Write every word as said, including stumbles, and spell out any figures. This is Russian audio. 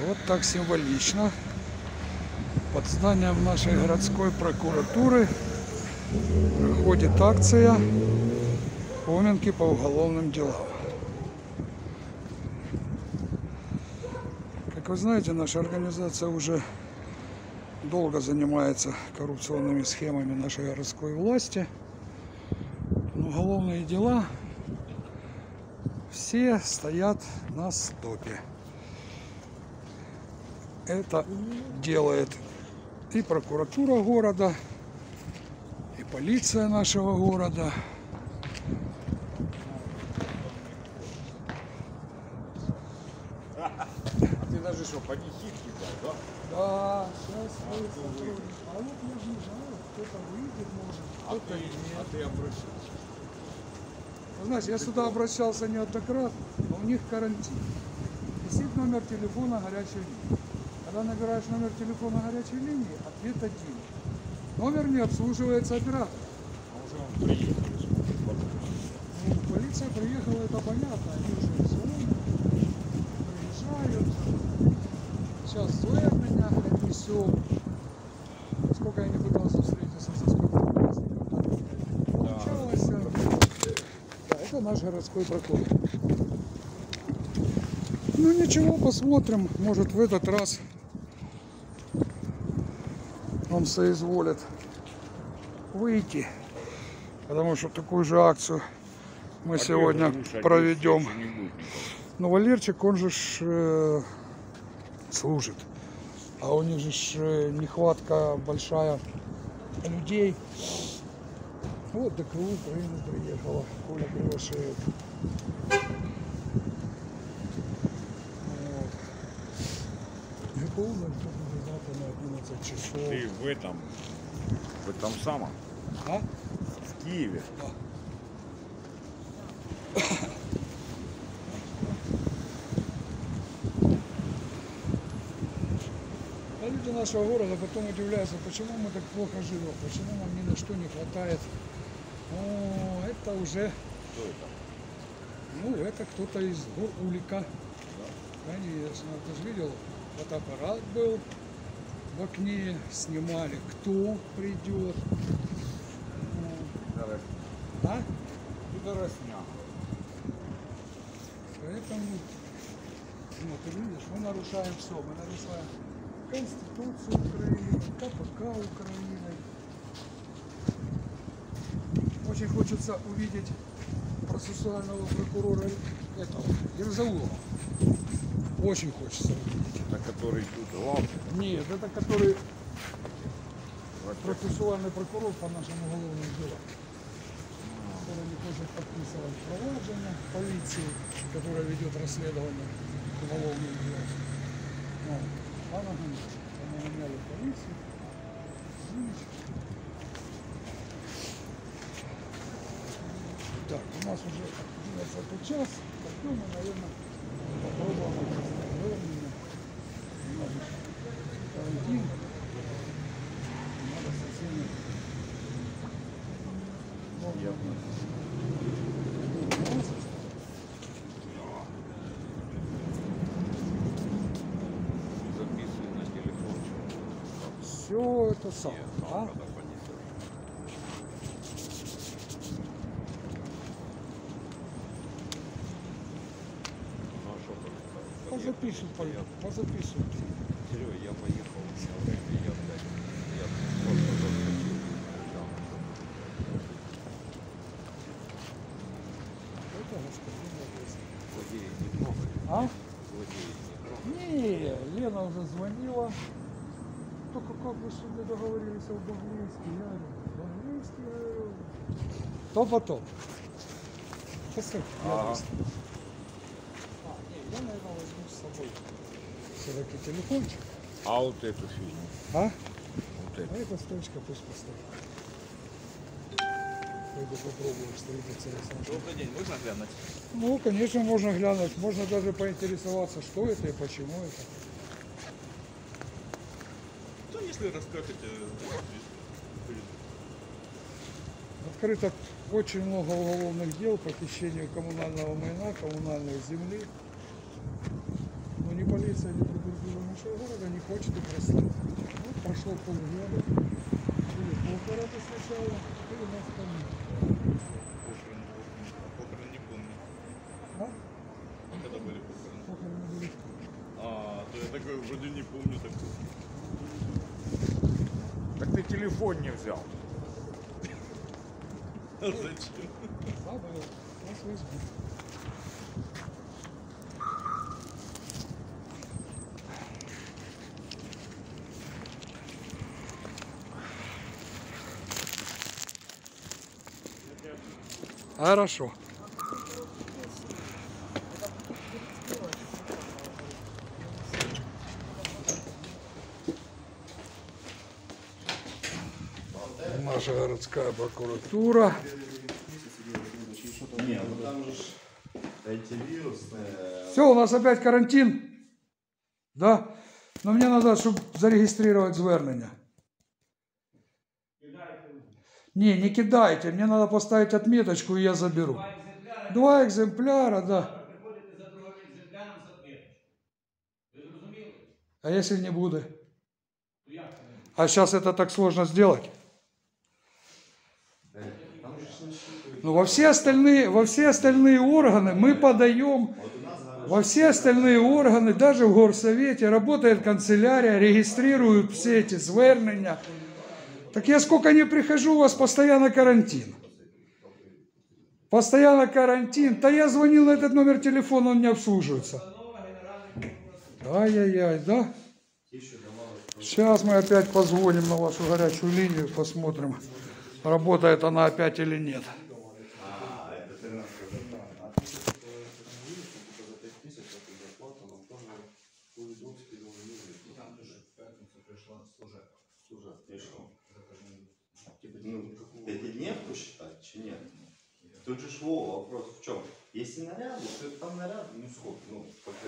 Вот так символично. Под зданием нашей городской прокуратуры проходит акция поминки по уголовным делам. Как вы знаете, наша организация уже долго занимается коррупционными схемами нашей городской власти. Но уголовные дела все стоят на стопе. Это делает и прокуратура города, и полиция нашего города. А ты даже что, панихидки взял, да? Да, сейчас вы. А вот я не знаю, кто-то выйдет, может, кто-то нет. А ты обращался? Знаешь, я сюда обращался неоднократно, но у них карантин. Висит номер телефона горячей линии. Когда набираешь номер телефона горячей линии, ответ один. Номер не обслуживается оператором. А уже он приехал. Ну, полиция приехала, это понятно. Они уже звонят, приезжают. Сейчас Зоя меня отнесет. Сколько я не пытался встретиться со сколько праздников, так получалось. Да, это наш городской прокурор. Ну ничего, посмотрим. Может, в этот раз он соизволит выйти. Потому что такую же акцию мы а сегодня проведем. Но Валерчик, он же ж, э, служит. А у них же ж, э, нехватка большая людей. Вот до КУ Украины приехала Коля Кривошеев. Вот. Не полный, кто будет завтра на одиннадцать часов. Ты в этом, в этом самом, А? в Киеве. Да. А люди нашего города потом удивляются, почему мы так плохо живем, почему нам ни на что не хватает. О, это уже... Что это? Ну, это кто-то из Улика. Да. Конечно, ты же видел, фотоаппарат был в окне, снимали, кто придет. А? Пидоросня. Поэтому, ну, ты видишь, мы нарушаем все. Мы нарушаем Конституцию Украины, КПК Украины. Очень хочется увидеть процессуального прокурора этого, Ерзаулова. Очень хочется увидеть. Это который тут главный? Нет, это который процессуальный прокурор по нашим уголовным делам. Который не хочет подписывать проваджение полиции, которая ведет расследование уголовных дел. Ну, а нагоняли. Нагоняли полицию. Так, у нас уже одиннадцатый час. Пойдем мы, наверное, попробуем расследование. Надо карантин. Надо со всеми. Записывай на телефон. Все это самое, а? Позапишут, позапишут. Серега, я поехал. Я, я, я просто заскочил. Это господин Одесса. Злодеи не трогали. А? Злодеи не трогали. Не, Лена уже звонила. Только как вы сегодня договорились об английском? Я говорю, английский, говорю. То потом. Поставь, я Ага. быстро. А, не, я, наверное, возьму с собой все-таки телефончик. А вот эту фигню. А? Вот А эту. эта сточка пусть поставит. Пойду попробую встретиться с нашим. Добрый день, можно глянуть? Ну, конечно, можно глянуть. Можно даже поинтересоваться, что это и почему это. Ну, если расскажете, будет. Открыто очень много уголовных дел по хищению коммунального майна, коммунальной земли. Ну, ни полиция, ни прокуратура нашего города не хочет их расследовать. Вот прошло полгода, были похороны сначала, и у нас там нет. Похороны, похороны. Похороны не помню. А? Когда были похороны? Похороны были. А, то я такой вроде не помню такого. Так ты телефон не взял. А зачем? Забыл, нас возьмут. Хорошо. Наша городская прокуратура. Не, ну там же ж антивирусные. Все, у нас опять карантин. Да? Но мне надо, чтобы зарегистрировать звернення. Не, не кидайте. Мне надо поставить отметочку, и я заберу. Два экземпляра, да. Приходите за другим екземпляром з отметочкою. Ви зрозуміли? А если не буду? То як це не буде? А сейчас это так сложно сделать. Там же ж насчитывают. Ну, во все остальные, во все остальные органы мы подаем, Вот у нас зараз во все остальные органы, даже в горсовете, работает канцелярия, регистрируют все эти звернення. Так я сколько не прихожу, у вас постоянно карантин. Постоянно карантин. Да я звонил на этот номер телефона, он не обслуживается. Ай-яй-яй, да? Сейчас мы опять позвоним на вашу горячую линию, посмотрим, работает она опять или нет. А, это тринадцать. Там дуже в п'ятницю прийшла служебка. Слушай, и что? Ну, пятидневку считать, чи нет? Тут же ж во, вопрос в чем? Если наряды, то там наряды, ну сколько, ну, по